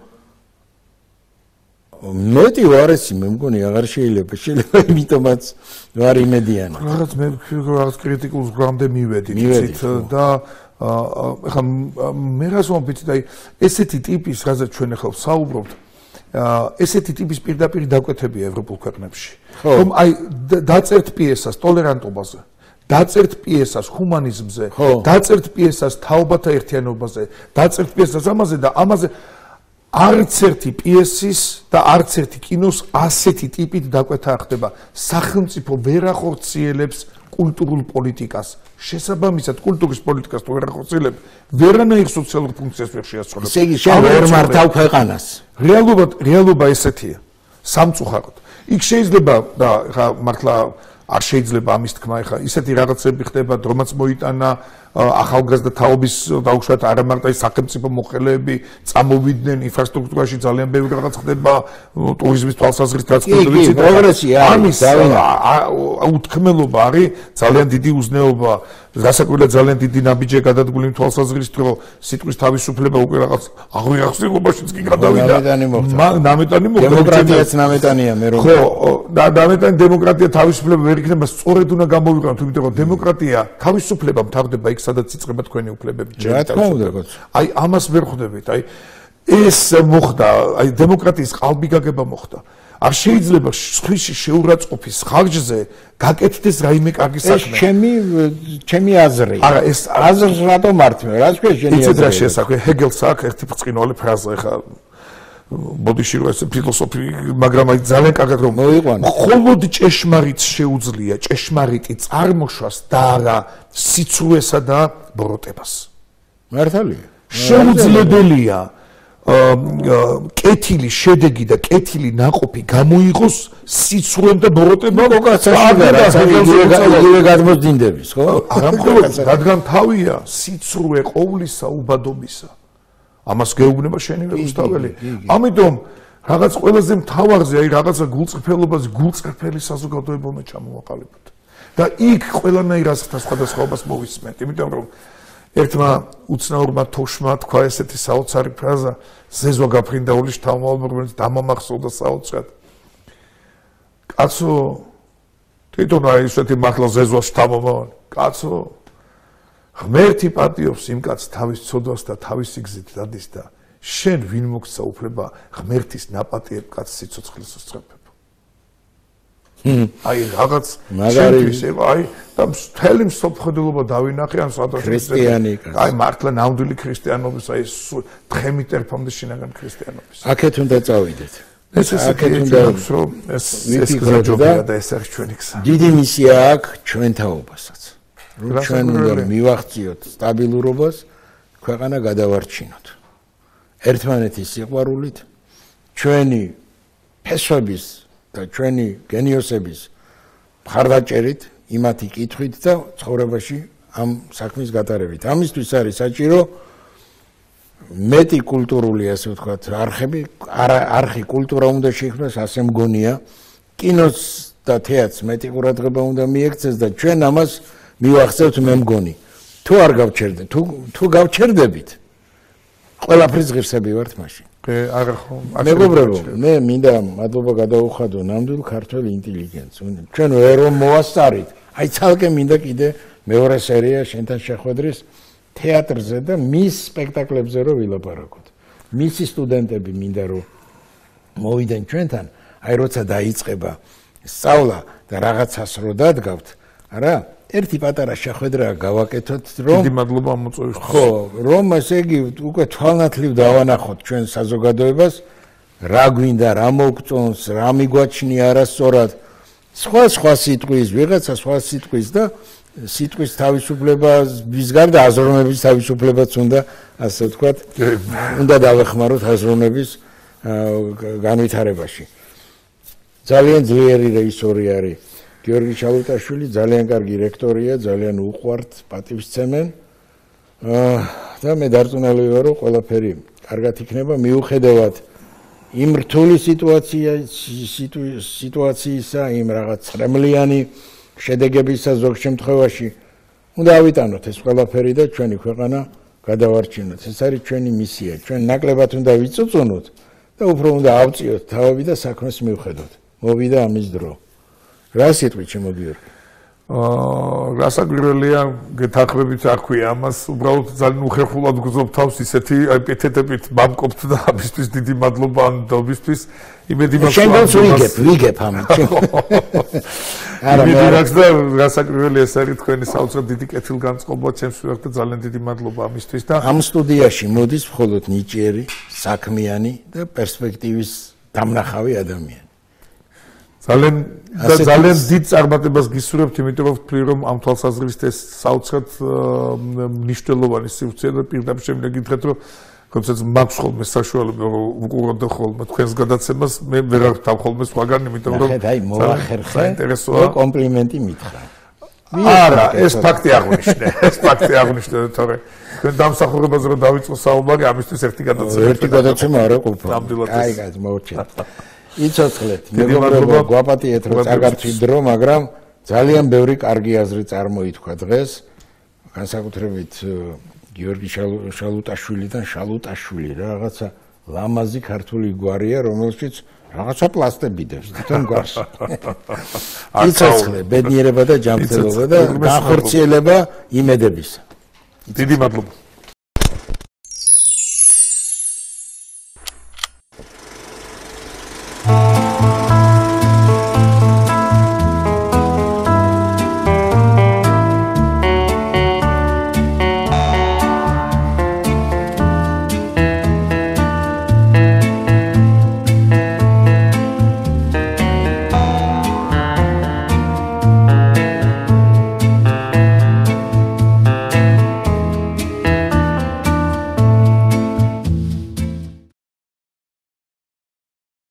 მეტი ვარესი მე მგონი აღარ შეიძლება იმიტომაც ვარ იმედიანი. რაღაც კრიტიკულ ზღვრამდე მივედით და ახლა მე რას ვამბობთ, აი ესეთი ტიპის, რაზეც ჩვენ ახლა ვსაუბრობთ, ესეთი ტიპის პირდაპირ დაკვეთებია ევროპულ ქვეყნებში. რომ აი დაწერთ პიესას ტოლერანტობაზე, დაწერთ პიესას ჰუმანიზმზე, დაწერთ პიესას თაობათა ერთიანობაზე, დაწერთ პიესას ამაზე და ამაზე არც ერთი პიესის და არც ერთი კინოს ასეთი ტიპით დაკვეთა ხდება. სახელმწიფო ვერ ახორციელებს კულტურულ პოლიტიკას. შესაბამისად, კულტურის პოლიტიკას თუ ვერ ახორციელებ, ვერანაირ სოციალურ ფუნქციას ვერ შეასრულებ. ესე იგი, შენ ვერ მართავ ქვეყანას. რეალობა ესეთია. სამწუხაროდ. იქ შეიძლება და ხა მართლა არ შეიძლება ამის თქმა, ხა ისეთი რაღაცები ხდება, რომაც მოიტანა ახალგაზრდა თაობის დაუშვათ არა მარტო ის სახელმწიფო მოხელეები წამოვიდნენ ინფრასტრუქტურაში ძალიან ბევრი რაღაც ხდება ტურიზმის თვალსაზრისით ვიცით პროგრესია ამის უთქმელობა არის ძალიან დიდი უზნეობა გასაკვირად ძალიან დიდი ნაბიჯი გადადგული თვალსაზრისით რომ სიტყვის თავისუფლება უკვე რაღაც აღიარებაშიც კი გადავიდა ნამეტანი მოხდა დემოკრატიაც ნამეტანია მე რომ ხო და ნამეტანი დემოკრატია თავისუფლება ვერ იქნება სწორედ უნდა გამოვიყენოთ იმიტომ რომ დემოკრატია თავისუფლება მთავრდება იქ სადაც იწყება თქვენი უფლებები რა თქმა უნდა აი ამას ვერ ხვდებით აი ეს მოხდა აი დემოკრატიის ყალბიგაგება მოხდა არ შეიძლება სხვისი შეურაცხყოფის ხარჯზე გაკეთდეს რაიმე კარგი საქმე ჩემი აზრი არა ეს აზრს რატომ მართმევ რა თქვენ შენი აზრი იცით რა შესაძლოა ჰეგელს აქვს ერთი ბრწყინვალე ფრაზა ეხა ბოდიში რო ეს ფილოსოფი მაგრამ აი ძალიან კარგად რომ მოიყვანო მხოლოდ ჭეშმარიტს შეუძლია ჭეშმარიტი წარმოშვას და არა სიცრუესა და ბოროტებას მართალია შეუძლებელია კეთილი შედეგი და კეთილი ნაყოფი გამოიღოს სიცრუემ და ბოროტებამ იგივე გადმოსდინდების ხო არა მხოლოდ რადგან თავია სიცრუე ყოვლისა უბადობისა ამას გეუბნება შენი რუსთაველი ამიტომ რაღაც ყველაზე მთავარზე აი რაღაცა გულწრფელობას გულწრფელი საზოგადოებელმა ჩამოვაყალიბოთ და იქ ყველანაირ ასეთ სხვადასხვაობას მოვისმენთ იმიტომ რომ ერთმა უცნაურმა თოშმა თქვა ესეთი საოცარი ფრაზა ზეზვა გაფრინდაული შთამომავალმა რომელიც დამამახსოვრდა საოცრად კაცო თვითონ აი ესეთი მართლა ზეზვა შთამომავალი კაცო ღმერთი პატიობს იმ კაცს თავის ცოდვას და თავის სიგზით დადის და შენ ვინ მოგცა უფლება ღმერთის ნაპატიებ კაცს სიცოცხლეს უსწრაფებ აი რაღაც მაგარი აი და მთელი მსოფლმხედველობა დავინახე ან ქრისტიანი აი მართლა ნამდვილი ქრისტიანობის აი თხემი ტერფამდე შინაგან ქრისტიანობის აქეთ უნდა წავიდეთ ეს აქეთ უნდა რომ ეს გზაჯობია და ეს არის ჩვენი გზა დიდი მისია აქვს ჩვენ თაობასაც რომ ჩვენ უნდა მივახციოთ სტაბილურობას ქვეყანა გადავარჩინოთ ერთმანეთის სიყვარულით ჩვენი ფესვების და ჩვენი გენიოსების მხარდაჭერით იმათი კითხვით და ცხოვრებაში ამ საქმის გატარებით ამისთვის არის საჭირო მეტი კულტურული ასე ვთქვათ არხი კულტურა უნდა შეიქმნას ასე მგონია კინოს და თეატრს მეტი ყურადღება უნდა მიექცეს და ჩვენ ამას მივახცევთ მე მგონი თუ არ გავჩერდეთ თუ გავჩერდებით ყველაფრის ღირსები ვართ მაშინ არა ხო მეგობრებო მე მინდა მადლობა გადაუხადო ნამდვილ ქართველ ინტელიგენტს ჩვენ ვერ მოვასწარით აი ცალკე მინდა კიდე მეორე სერია შენთან შეხვედრის თეატრზე და მის სპექტაკლებზე რომ ვილაპარაკოთ მისი სტუდენტები მინდა რომ მოვიდნენ ჩვენთან აი როცა დაიწყება სწავლა და რაღაცას რო დადგავთ არა ერთი პატარა შეხვედრა გავაკეთოთ რომ დიდი მადლობა მოწვევის ხო რომ ესე იგი უკვე თვალნათლივ დავანახოთ ჩვენ საზოგადოებას რა გვინდა რა მოგწონს რა მიგვაჩნია არასწორად სხვა სიტყვის ვიღაცა სხვა სიტყვის და სიტყვის თავისუფლებას გარდა აზროვნების თავისუფლებაც უნდა ასე ვთქვათ უნდა დავეხმაროთ აზროვნების განვითარებაში ძალიან ძლიერი რეჟისორი არის გიორგი შალუტაშვილი ძალიან კარგი რექტორია, ძალიან უყვართ, პატივისცემენ. და მე დარწმუნებული ვარ, რომ ყველაფერი კარგად იქნება, მიუხედავად იმ რთული სიტუაციისა, იმ რაღაც წრემლიანი შედეგებისა ზოგ შემთხვევაში უნდა ავიტანოთ ეს ყველაფერი და ჩვენი ქვეყანა გადავარჩინოთ. ეს არის ჩვენი მისია. ჩვენ ნაკლებად უნდა ვიწუწუნოთ და უფრო უნდა ავწიოთ თავები და საქმეს მივხედოთ. მოვიდა ამის დრო. რა სიტყვით შემოგიორგი? გასაკვირველია, გეთანხმებით არ ქვია ამას, უბრალოდ ძალიან უხერხულად გძნობ თავს ისეთი ეპითეტებით მამყოფთ და ამისთვის დიდი მადლობა ნდობისთვის. იმედი მაქვს ვიგებ ამით. იმედი მაქვს და გასაკვირველია ეს არის თქვენი საოცრად დიდი კეთილგანწყობა ჩემს მიმართ და ძალიან დიდი მადლობა ამისთვის და ამ სტუდიაში მოდის მხოლოდ ნიჭიერი, საქმიანი და პერსპექტივის დამნახავი ადამიანი. ძალიან დიდ წარმატებას გისურვებთ, იმიტომ რომ ვთვლი რომ ამ თვალსაზრისით ეს საოცრად მნიშვნელოვანი სივრცეა და პირდაპირ შემიძლია გითხრათ რომ როდესაც მაქვს ხოლმე საშუალება რომ უყუროთ ხოლმე თქვენს გადაცემას, მე ვეღარ ვთავ ხოლმე სხვაგან, იმიტომ რომ საინტერესოა კომპლიმენტი მითხრა. არა, ეს ფაქტი აღნიშნე, თორე თქვენ დამსახურებაზე რომ დავიწყო საუბარი, ამისთვის ერთი გადაცემა არა ყოფილა. კაი, მოვჩით. იცოცხლეთ, მეგობრებო, გვაპატიეთ რომ წაგარჩიდრო, მაგრამ ძალიან ბევრი კარგი აზრი წარმოითქვა დღეს, განსაკუთრებით გიორგი შალუტაშვილიდან შალუტაშვილი, რაღაცა ლამაზი ქართული გვარია, რომელშიც რაღაცა პლასტები დევს თვითონ გვარს. იცოცხლე, ბედნიერება და ჯანმრთელობა და განხორციელება იმედებისა. დიდი მადლობა.